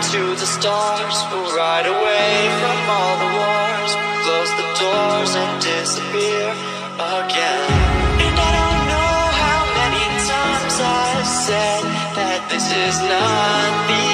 to the stars. We'll ride away from all the wars, close the doors and disappear again. And I don't know how many times I've said that this is not the